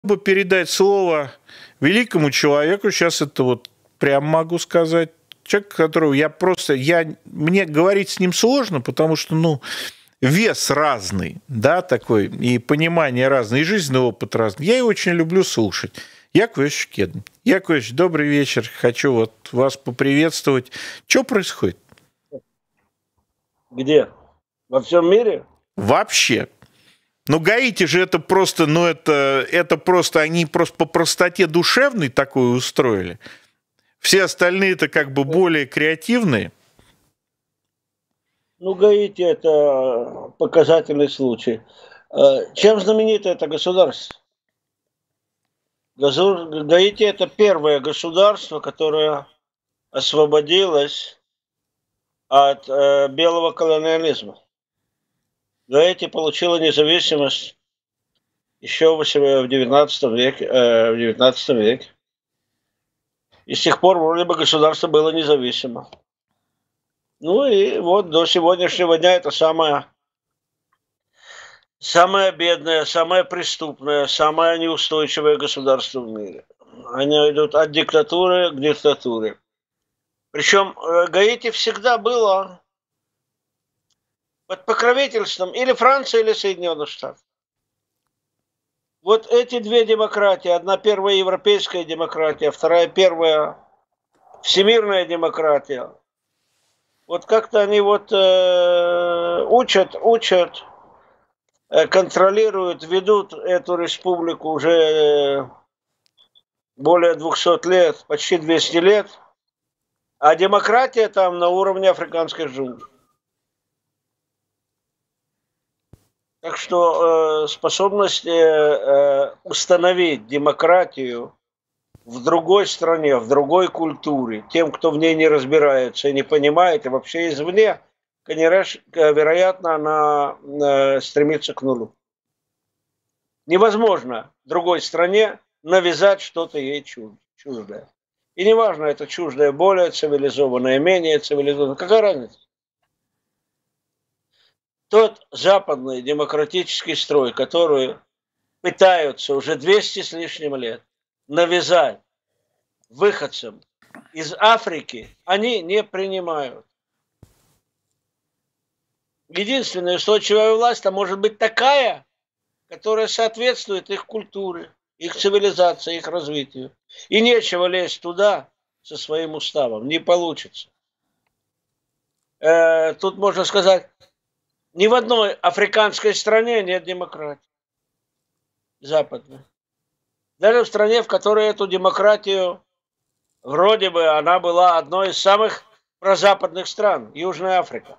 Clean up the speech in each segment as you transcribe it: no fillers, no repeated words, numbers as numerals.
бы передать слово великому человеку, сейчас это вот прям могу сказать, человек, которого мне говорить с ним сложно, потому что, вес разный, да, такой, и понимание разное, и жизненный опыт разный. Я его очень люблю слушать. Яков Иосифович Кедрин. Яков Иосифович, добрый вечер. Хочу вот вас поприветствовать. Что происходит? Где? Во всем мире? Вообще. Гаити же это просто, это просто, они просто по простоте душевной такое устроили. Все остальные-то как бы более креативные. Гаити – это показательный случай. Чем знаменито это государство? Гаити – это первое государство, которое освободилось от белого колониализма. Гаити получила независимость еще в XIX веке. И с тех пор вроде бы государство было независимо. И вот до сегодняшнего дня это самое бедное, самое преступное, самое неустойчивое государство в мире. Они идут от диктатуры к диктатуре. Причем Гаити всегда было под покровительством или Франции, или Соединенных Штатов. Вот эти две демократии, одна первая европейская демократия, вторая первая всемирная демократия. Вот как-то они учат, контролируют, ведут эту республику уже более 200 лет, почти 200 лет. А демократия там на уровне африканской джунгли. Так что способность установить демократию в другой стране, в другой культуре, тем, кто в ней не разбирается и не понимает, и вообще извне, вероятно, она стремится к нулю. Невозможно другой стране навязать что-то ей чуждое. И неважно, это чуждое более цивилизованное, менее цивилизованное. Какая разница? Тот западный демократический строй, который пытаются уже 200 с лишним лет навязать выходцам из Африки, они не принимают. Единственная устойчивая власть может быть такая, которая соответствует их культуре, их цивилизации, их развитию. И нечего лезть туда со своим уставом. Не получится. Тут можно сказать, ни в одной африканской стране нет демократии. Западной. Даже в стране, в которой эту демократию, вроде бы, она была одной из самых прозападных стран, Южная Африка.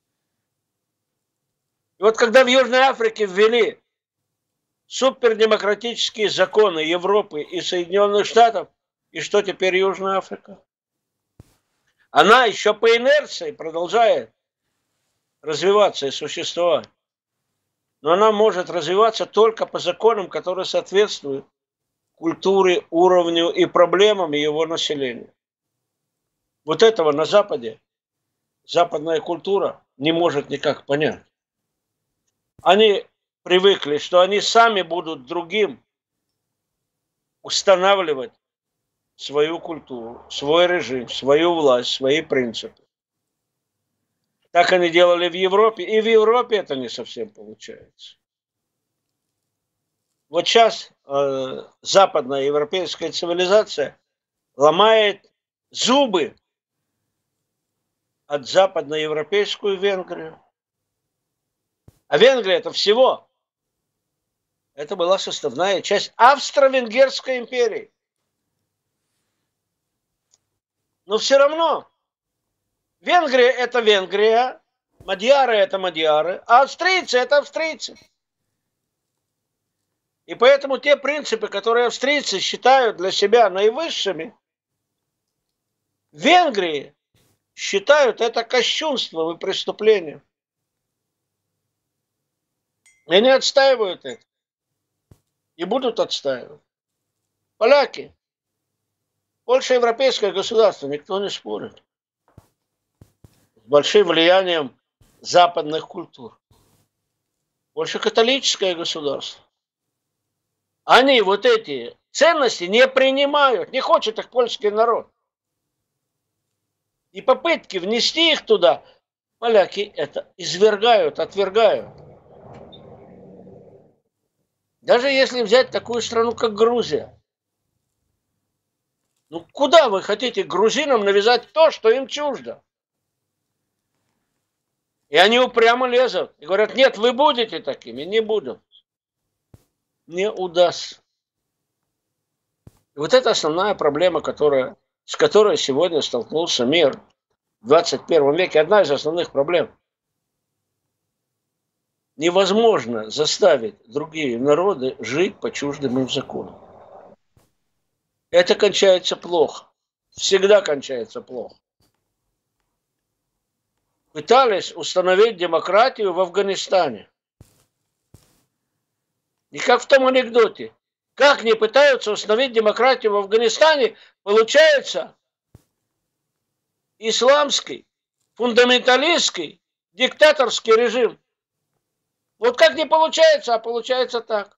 И вот когда в Южной Африке ввели супердемократические законы Европы и Соединенных Штатов, и что теперь Южная Африка? Она еще по инерции продолжает развиваться и существовать. Но она может развиваться только по законам, которые соответствуют культуре, уровню и проблемам его населения. Вот этого на Западе западная культура не может никак понять. Они привыкли, что они сами будут другим устанавливать свою культуру, свой режим, свою власть, свои принципы. Так они делали в Европе, и в Европе это не совсем получается. Вот сейчас западная европейская цивилизация ломает зубы от западноевропейскую Венгрию. А Венгрия это всего. Это была составная часть Австро-Венгерской империи. Но все равно Венгрия это Венгрия, мадьяры это мадьяры, а австрийцы это австрийцы. И поэтому те принципы, которые австрийцы считают для себя наивысшими, в Венгрии считают это кощунством и преступлением. И они отстаивают это. И будут отстаивать. Поляки. Польша европейское государство, никто не спорит. С большим влиянием западных культур. Польша католическое государство. Они вот эти ценности не принимают, не хочет их польский народ. И попытки внести их туда, поляки это извергают, отвергают. Даже если взять такую страну, как Грузия. Ну куда вы хотите грузинам навязать то, что им чуждо? И они упрямо лезут и говорят, нет, вы будете такими, не будем. Не удастся. И вот это основная проблема, с которой сегодня столкнулся мир в 21 веке. Одна из основных проблем. Невозможно заставить другие народы жить по чуждым им законам. Это кончается плохо. Всегда кончается плохо. Пытались установить демократию в Афганистане. И как в том анекдоте. Как не пытаются установить демократию в Афганистане, получается исламский, фундаменталистский, диктаторский режим. Вот как не получается, а получается так.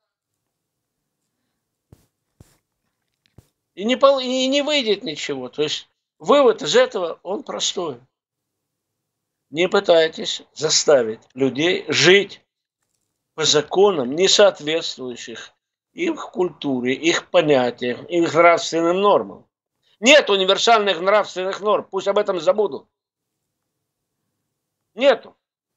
И не выйдет ничего. То есть вывод из этого, он простой. Не пытайтесь заставить людей жить по законам, не соответствующих их культуре, их понятиям, их нравственным нормам. Нет универсальных нравственных норм, пусть об этом забудут. Нету.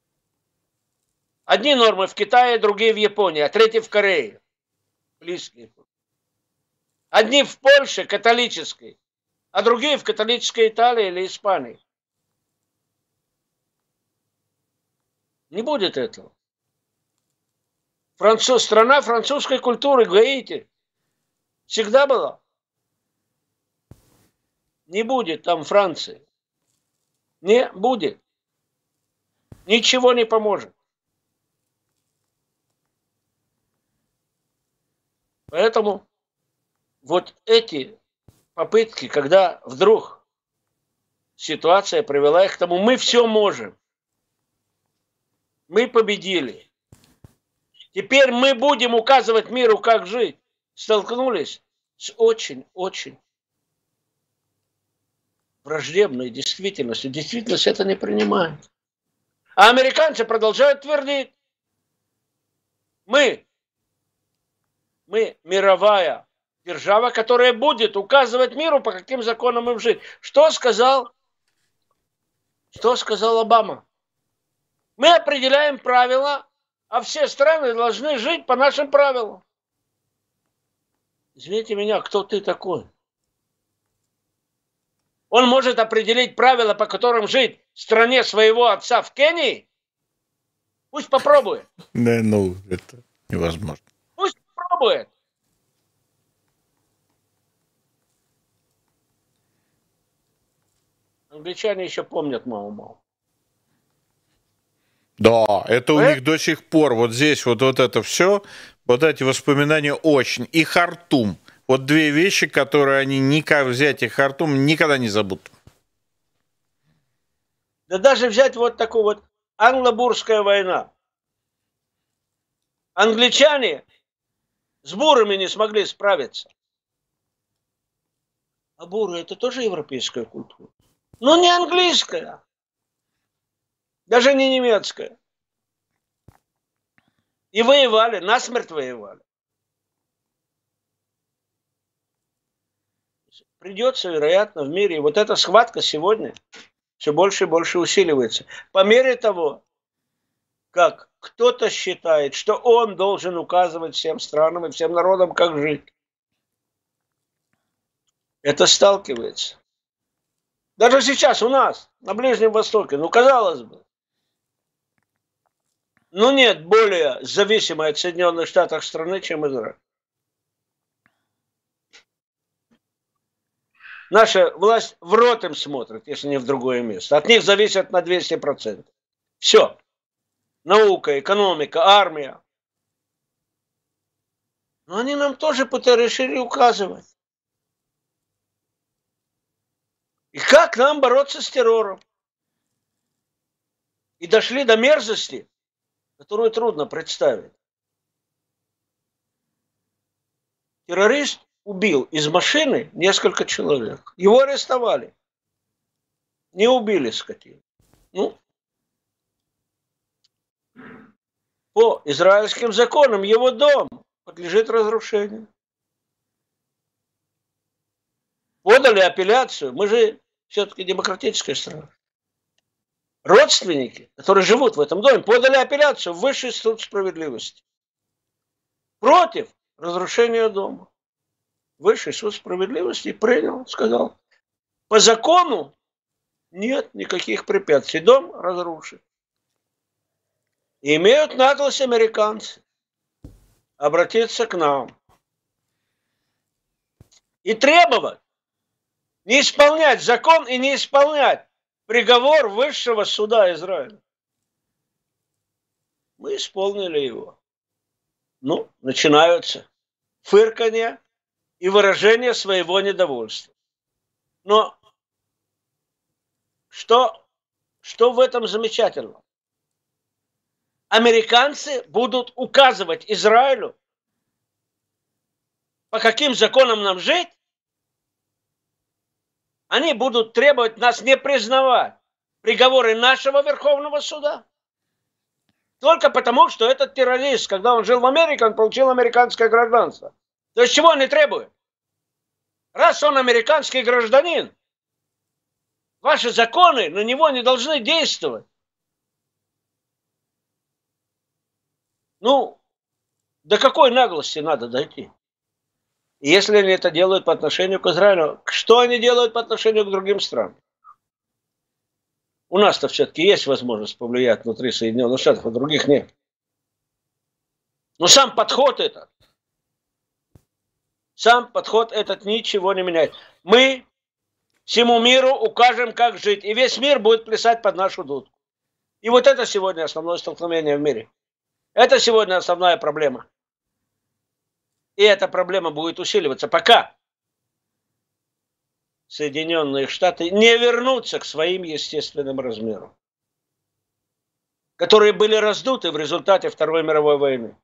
Одни нормы в Китае, другие в Японии, а третьи в Корее. Близкие. Одни в Польше, католической, а другие в католической Италии или Испании. Не будет этого. Страна французской культуры, Гаити, всегда была. Не будет там Франции. Не будет. Ничего не поможет. Поэтому вот эти попытки, когда вдруг ситуация привела их к тому, мы все можем. Мы победили. Теперь мы будем указывать миру, как жить. Столкнулись с очень-очень враждебной действительностью. Действительность это не принимает. А американцы продолжают твердить. Мы мировая держава, которая будет указывать миру, по каким законам им жить. Что сказал Обама? Мы определяем правила, а все страны должны жить по нашим правилам. Извините меня, кто ты такой? Он может определить правила, по которым жить в стране своего отца в Кении? Пусть попробует. Да, ну, это невозможно. Пусть попробует. Англичане еще помнят Мау-Мау. Да, это у них до сих пор. Вот здесь вот это все, вот эти воспоминания очень. И Хартум. Вот две вещи, которые они никак взять и Хартум никогда не забудут. Да даже взять вот такую вот англо-бурская война. Англичане с бурами не смогли справиться. А буры это тоже европейская культура. Но не английская. Даже не немецкая. И воевали, насмерть воевали. Придется, вероятно, в мире. И вот эта схватка сегодня все больше и больше усиливается. По мере того, как кто-то считает, что он должен указывать всем странам и всем народам, как жить. Это сталкивается. Даже сейчас у нас, на Ближнем Востоке, ну, казалось бы, ну, нет более зависимой от Соединенных Штатов страны, чем Израиль. Наша власть в рот им смотрит, если не в другое место. От них зависит на 200%. Все. Наука, экономика, армия. Но они нам тоже решили указывать. И как нам бороться с террором? И дошли до мерзости, которую трудно представить. террорист убил из машины несколько человек. Его арестовали. Не убили скотину. Ну, по израильским законам его дом подлежит разрушению. Подали апелляцию. Мы же все-таки демократическая страна. Родственники, которые живут в этом доме, подали апелляцию в Высший суд справедливости против разрушения дома. Высший суд справедливости принял, сказал, по закону нет никаких препятствий, дом разрушен. И имеют наглость американцы обратиться к нам и требовать не исполнять закон и не исполнять приговор Высшего суда Израиля. Мы исполнили его. Ну, начинаются фырканья и выражение своего недовольства. Но что в этом замечательного? Американцы будут указывать Израилю, по каким законам нам жить. Они будут требовать нас не признавать приговоры нашего Верховного суда. Только потому, что этот террорист, когда он жил в Америке, он получил американское гражданство. То есть чего они требуют? Раз он американский гражданин, ваши законы на него не должны действовать. Ну, до какой наглости надо дойти? И если они это делают по отношению к Израилю, что они делают по отношению к другим странам? У нас-то все-таки есть возможность повлиять внутри Соединенных Штатов, а других нет. Но сам подход этот ничего не меняет. Мы всему миру укажем, как жить, и весь мир будет плясать под нашу дудку. И вот это сегодня основное столкновение в мире. Это сегодня основная проблема. И эта проблема будет усиливаться, пока Соединенные Штаты не вернутся к своим естественным размерам, которые были раздуты в результате Второй мировой войны,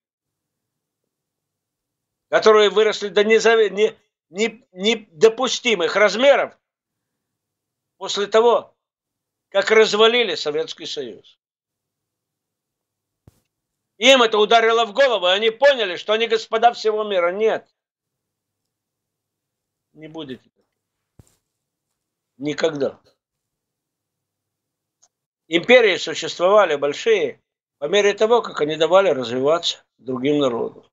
которые выросли до недопустимых размеров после того, как развалили Советский Союз. Им это ударило в голову, и они поняли, что они господа всего мира. Нет. Не будете. Никогда. Империи существовали большие по мере того, как они давали развиваться другим народам.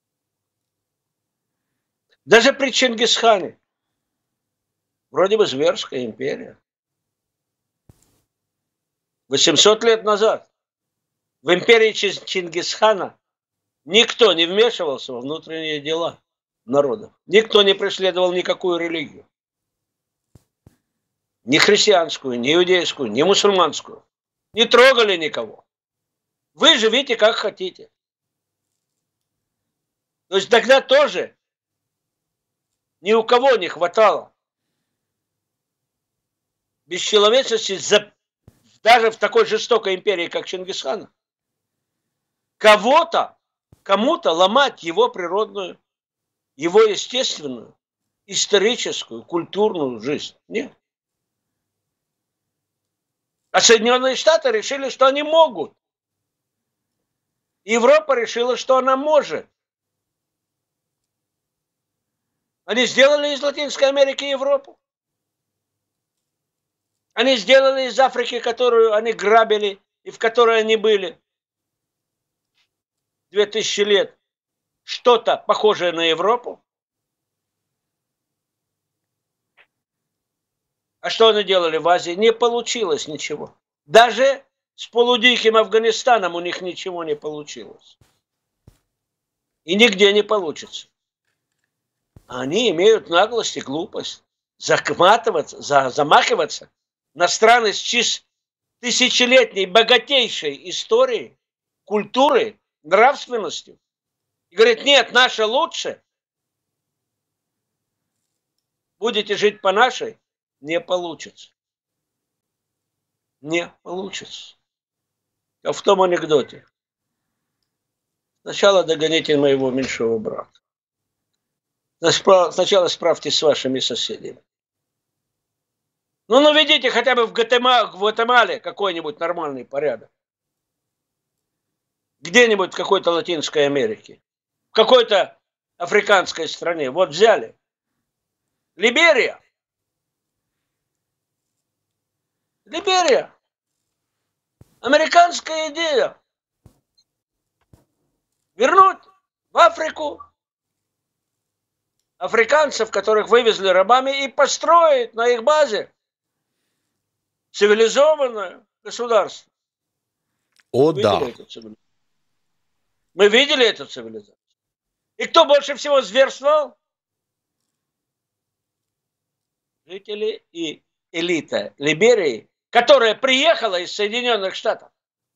Даже при Чингисхане. Вроде бы зверская империя. 800 лет назад в империи Чингисхана никто не вмешивался во внутренние дела народов. Никто не преследовал никакую религию. Ни христианскую, ни иудейскую, ни мусульманскую. Не трогали никого. Вы живите как хотите. То есть тогда тоже ни у кого не хватало бесчеловечности даже в такой жестокой империи, как Чингисхана. Кому-то ломать его природную, его естественную, историческую, культурную жизнь. Нет. А Соединенные Штаты решили, что они могут. Европа решила, что она может. Они сделали из Латинской Америки Европу. Они сделали из Африки, которую они грабили и в которой они были 2000 лет, что-то похожее на Европу. А что они делали в Азии? Не получилось ничего. Даже с полудиким Афганистаном у них ничего не получилось. И нигде не получится. Они имеют наглость и глупость замахиваться на страны с тысячелетней богатейшей историей, культурой, нравственностью. И говорит, нет, наше лучше. Будете жить по нашей, не получится. Не получится. Как в том анекдоте. Сначала догоните моего меньшего брата. Сначала справьтесь с вашими соседями. Ну, наведите хотя бы в Гватемале какой-нибудь нормальный порядок. Где-нибудь в какой-то Латинской Америке. В какой-то африканской стране. Вот взяли. Либерия. Либерия. Американская идея. Вернуть в Африку африканцев, которых вывезли рабами, и построить на их базе цивилизованное государство. О, да. Мы видели эту цивилизацию. И кто больше всего зверствовал? Жители и элита Либерии, которая приехала из Соединенных Штатов.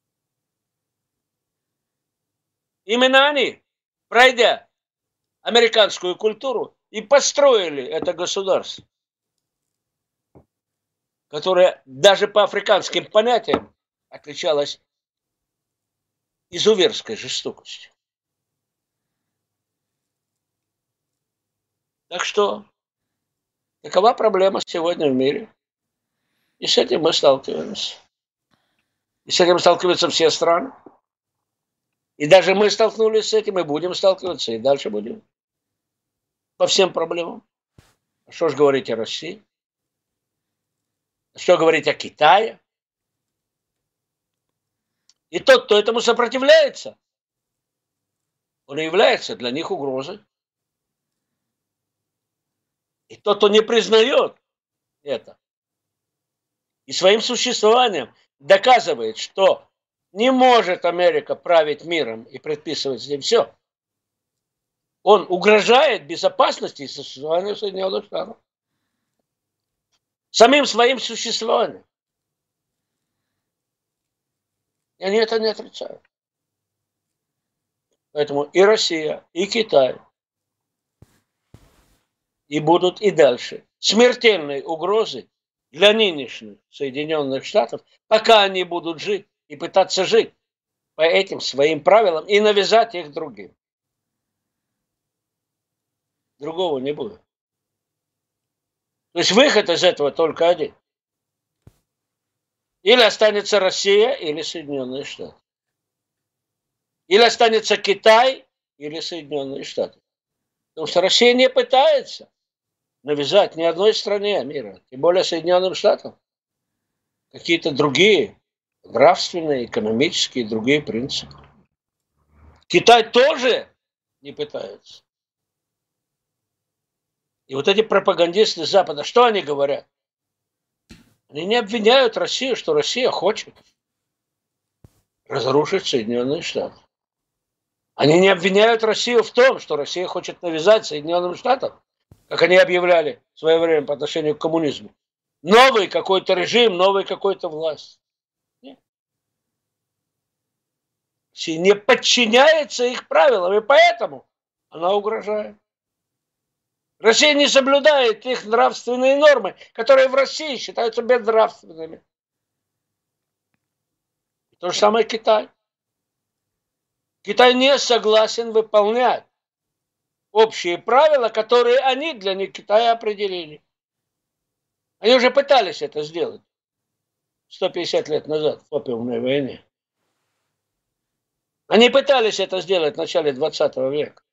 Именно они, пройдя американскую культуру, и построили это государство, которое даже по африканским понятиям отличалось изуверской жестокостью. Так что такова проблема сегодня в мире. И с этим мы сталкиваемся. И с этим сталкиваются все страны. И даже мы столкнулись с этим, и будем сталкиваться, и дальше будем. По всем проблемам. А что же говорить о России? Что говорить о Китае? И тот, кто этому сопротивляется, он и является для них угрозой. И тот, кто не признает это, и своим существованием доказывает, что не может Америка править миром и предписывать здесь все, он угрожает безопасности и существованию Соединенных Штатов. Самим своим существованием. И они это не отрицают. Поэтому и Россия, и Китай, и будут и дальше смертельной угрозой для нынешних Соединенных Штатов, пока они будут жить и пытаться жить по этим своим правилам и навязать их другим. Другого не будет. То есть выход из этого только один. Или останется Россия, или Соединенные Штаты. Или останется Китай, или Соединенные Штаты. Потому что Россия не пытается навязать ни одной стране мира, тем более Соединенным Штатам, какие-то другие нравственные, экономические, другие принципы. Китай тоже не пытается. И вот эти пропагандисты Запада, что они говорят? Они не обвиняют Россию, что Россия хочет разрушить Соединенные Штаты. Они не обвиняют Россию в том, что Россия хочет навязать Соединенным Штатам, как они объявляли в свое время по отношению к коммунизму, новый какой-то режим, новый какой-то власть. Нет. Россия не подчиняется их правилам, и поэтому она угрожает. Россия не соблюдает их нравственные нормы, которые в России считаются безнравственными. То же самое Китай. Китай не согласен выполнять общие правила, которые они для Китая определили. Они уже пытались это сделать 150 лет назад в опиумной войне. Они пытались это сделать в начале 20 века.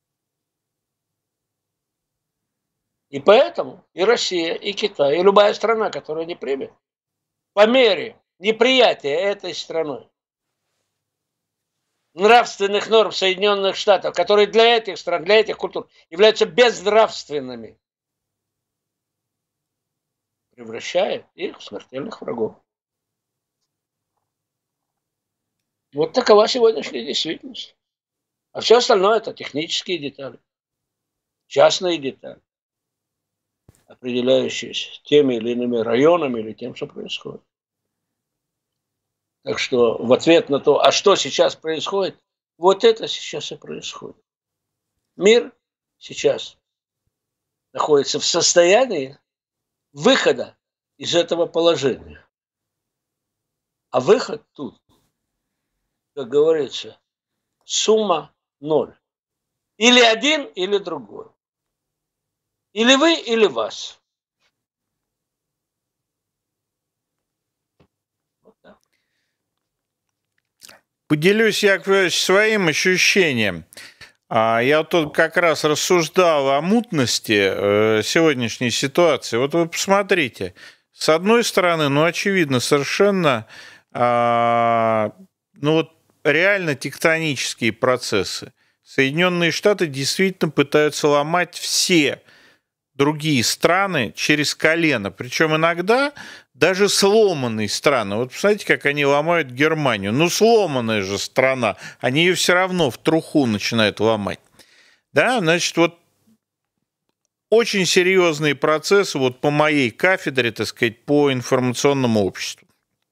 И поэтому и Россия, и Китай, и любая страна, которая не примет, по мере неприятия этой страной нравственных норм Соединенных Штатов, которые для этих стран, для этих культур являются безнравственными, превращает их в смертельных врагов. Вот такова сегодняшняя действительность. А все остальное это технические детали, частные детали, определяющиеся теми или иными районами или тем, что происходит. Так что в ответ на то, а что сейчас происходит, вот это сейчас и происходит. Мир сейчас находится в состоянии выхода из этого положения. А выход тут, как говорится, сумма ноль. Или один, или другой. Или вы, или вас. Поделюсь, Яковлевич, своим ощущением. Я вот тут как раз рассуждал о мутности сегодняшней ситуации. Вот вы посмотрите. С одной стороны, ну, очевидно, совершенно, ну, вот реально тектонические процессы. Соединенные Штаты действительно пытаются ломать все другие страны через колено. Причем иногда даже сломанные страны. Вот посмотрите, как они ломают Германию. Ну, сломанная же страна. Они ее все равно в труху начинают ломать. Да, значит, вот очень серьезные процессы вот по моей кафедре, так сказать, по информационному обществу.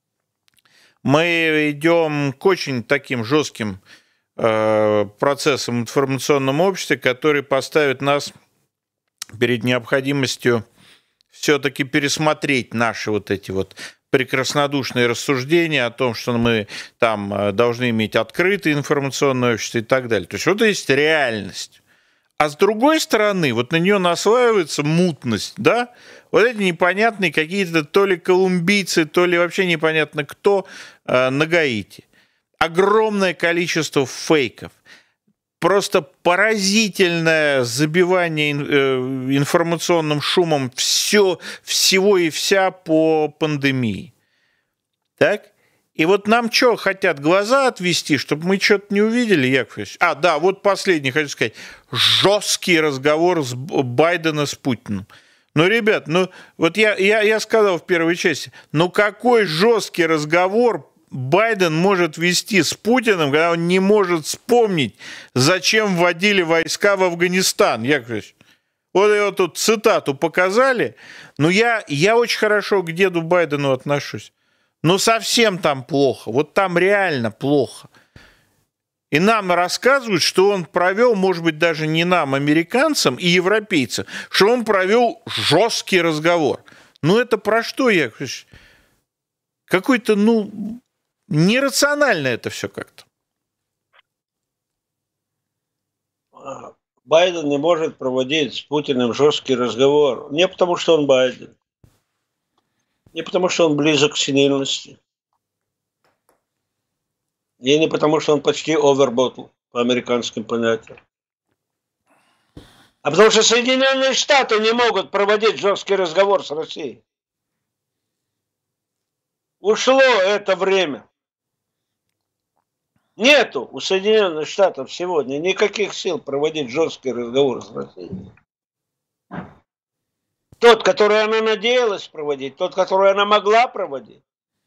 Мы идем к очень таким жестким процессам в информационном обществе, которые поставят нас перед необходимостью все-таки пересмотреть наши вот эти вот прекраснодушные рассуждения о том, что мы там должны иметь открытое информационное общество и так далее. То есть вот есть реальность. А с другой стороны, вот на нее наслаивается мутность, да, вот эти непонятные какие-то то ли колумбийцы, то ли вообще непонятно кто на Гаити. Огромное количество фейков. Просто поразительное забивание информационным шумом всего и вся по пандемии. Так? И вот нам что, хотят глаза отвести, чтобы мы что-то не увидели, Яковлевич? Да, вот последний хочу сказать. Жесткий разговор Байдена с Путиным. Ну, ребят, ну вот я сказал в первой части, ну какой жесткий разговор Байден может вести с Путиным, когда он не может вспомнить, зачем вводили войска в Афганистан, Яковлевич? Вот его тут цитату показали. Ну, я очень хорошо к деду Байдену отношусь. Ну, совсем там плохо. Вот там реально плохо. И нам рассказывают, что он провел, может быть, даже не нам, американцам и европейцам, что он провел жесткий разговор. Ну, это про что, Яковлевич? Какой-то, ну... Нерационально это все как-то. Байден не может проводить с Путиным жесткий разговор. Не потому, что он Байден. Не потому, что он близок к сенильности. И не потому, что он почти оверботл по американским понятиям. А потому что Соединенные Штаты не могут проводить жесткий разговор с Россией. Ушло это время. Нету у Соединенных Штатов сегодня никаких сил проводить жесткий разговор с Россией. Тот, который она надеялась проводить, тот, который она могла проводить.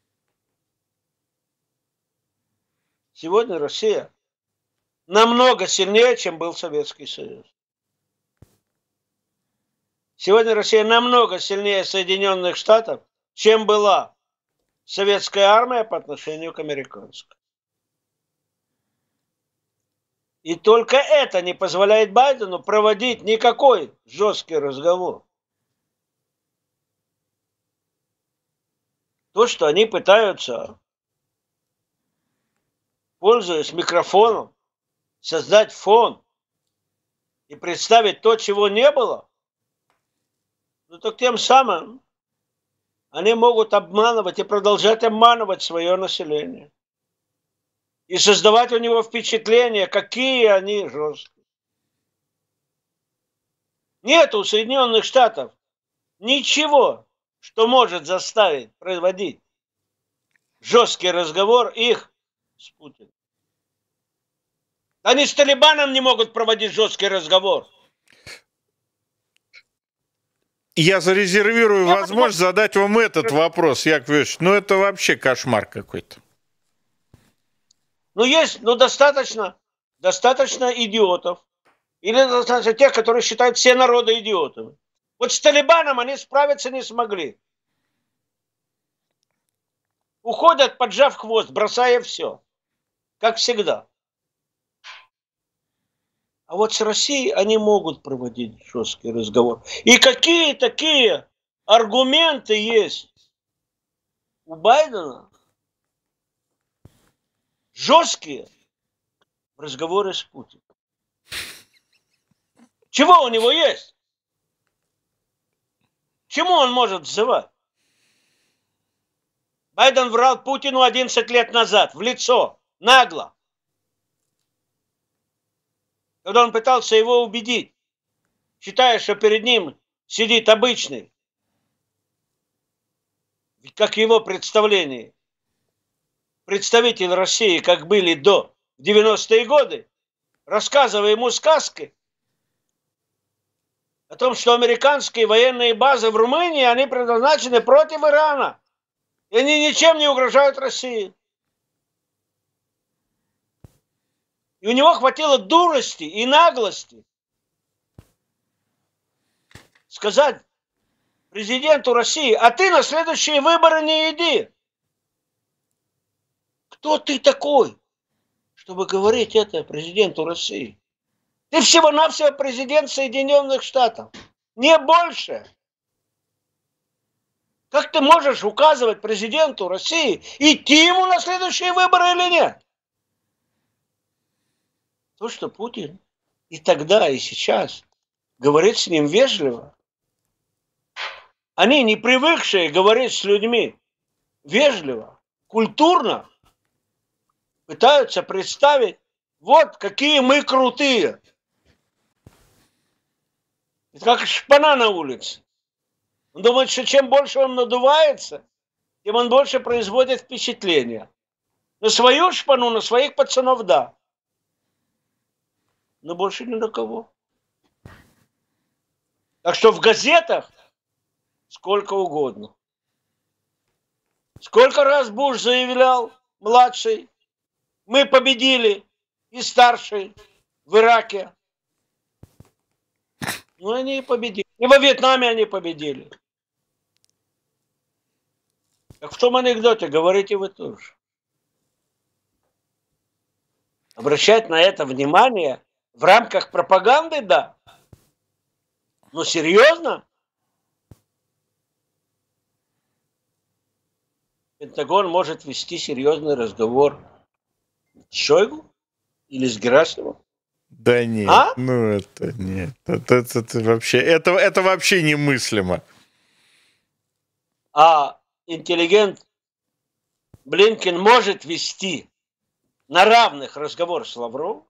Сегодня Россия намного сильнее, чем был Советский Союз. Сегодня Россия намного сильнее Соединенных Штатов, чем была советская армия по отношению к американской. И только это не позволяет Байдену проводить никакой жесткий разговор. То, что они пытаются, пользуясь микрофоном, создать фон и представить то, чего не было, ну так тем самым они могут обманывать и продолжать обманывать свое население. И создавать у него впечатление, какие они жесткие. Нет у Соединенных Штатов ничего, что может заставить проводить жесткий разговор их с Путиным. Они с Талибаном не могут проводить жесткий разговор. Я зарезервирую возможность задать вам этот вопрос, Яковлевич. Ну, это вообще кошмар какой-то. Ну, есть, достаточно идиотов. Или достаточно тех, которые считают все народы идиотами. Вот с Талибаном они справиться не смогли. Уходят, поджав хвост, бросая все. Как всегда. А вот с Россией они могут проводить жесткий разговор. И какие такие аргументы есть у Байдена? Жесткие разговоры с Путиным. Чего у него есть? чему он может взывать? Байден врал Путину 11 лет назад в лицо, нагло. Когда он пытался его убедить, считая, что перед ним сидит обычный, как его представление, представитель России, как были до 90-е годы, рассказывая ему сказки о том, что американские военные базы в Румынии, они предназначены против Ирана. И они ничем не угрожают России. И у него хватило дурости и наглости сказать президенту России: а ты на следующие выборы не иди. Кто ты такой, чтобы говорить это президенту России? Ты всего-навсего президент Соединенных Штатов. Не больше. Как ты можешь указывать президенту России, идти ему на следующие выборы или нет? То, что Путин и тогда, и сейчас говорит с ним вежливо. Они, не привыкшие говорить с людьми вежливо, культурно, пытаются представить, вот какие мы крутые. Это как шпана на улице. Он думает, что чем больше он надувается, тем он больше производит впечатление. На свою шпану, на своих пацанов, да. Но больше ни на кого. Так что в газетах сколько угодно. Сколько раз Буш заявлял, младший, мы победили, и старший в Ираке. Ну, они и победили. И во Вьетнаме они победили. Как в том анекдоте, говорите вы тоже. Обращать на это внимание в рамках пропаганды, да. Но серьезно? Пентагон может вести серьезный разговор с Шойгу или с Герасимовым? Да нет, ну это нет. Это вообще, это вообще немыслимо. А интеллигент Блинкен может вести на равных разговор с Лавровым?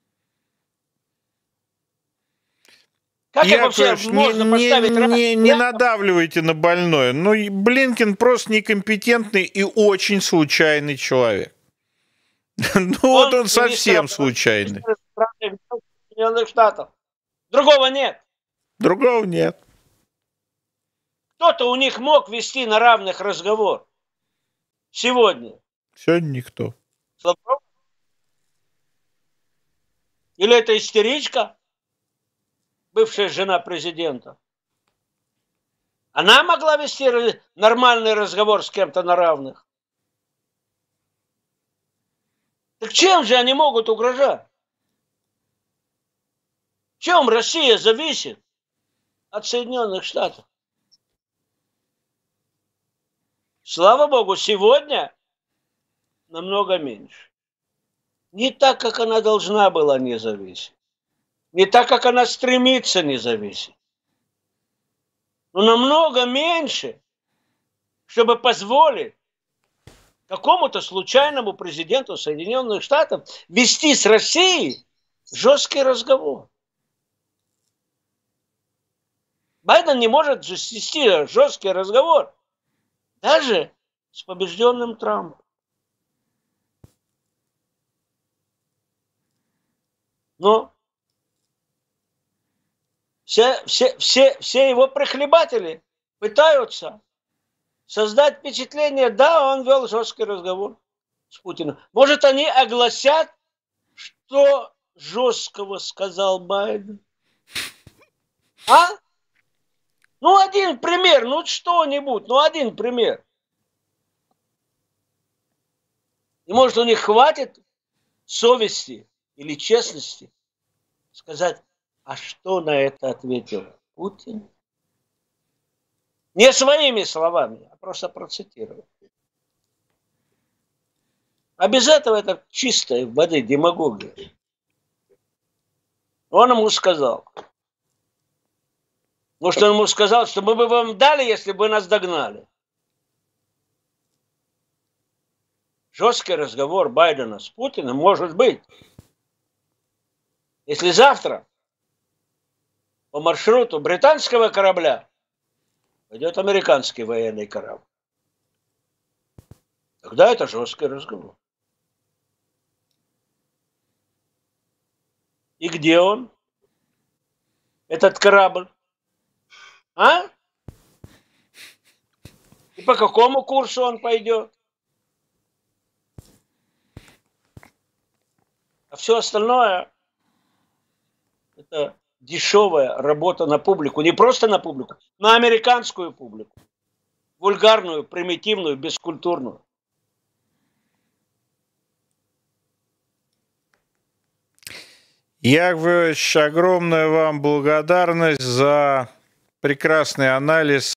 Как Я, вообще конечно, можно поставить не надавливайте на больное. Но Блинкен просто некомпетентный и очень случайный человек. Ну вот он совсем случайный. Соединенных Штатов. Другого нет. Другого нет. Кто-то у них мог вести на равных разговор сегодня? Сегодня никто. Лавров? Или это истеричка, бывшая жена президента? Она могла вести нормальный разговор с кем-то на равных? Так чем же они могут угрожать? В чем Россия зависит от Соединенных Штатов? Слава Богу, сегодня намного меньше. Не так, как она должна была не зависеть. Не так, как она стремится не зависеть. Но намного меньше, чтобы позволить какому-то случайному президенту Соединенных Штатов вести с Россией жесткий разговор. Байден не может вести жесткий разговор даже с побежденным Трампом. Но все его прихлебатели пытаются создать впечатление, да, он вел жесткий разговор с Путиным. Может, они огласят, что жесткого сказал Байден? А? Ну, один пример, ну что-нибудь, ну один пример. И может, у них хватит совести или честности сказать, а что на это ответил Путин? Не своими словами, а просто процитировать. А без этого это чистая воды демагогия. Он ему сказал, Может, он ему сказал, что мы бы вам дали, если бы нас догнали. Жесткий разговор Байдена с Путиным может быть. Если завтра по маршруту британского корабля пойдет американский военный корабль, тогда это жесткий разговор. И где он? Этот корабль? А? И по какому курсу он пойдет? А все остальное — это дешевая работа на публику. Не просто на публику, на американскую публику. Вульгарную, примитивную, бескультурную. Яковлевич, огромная вам благодарность за прекрасный анализ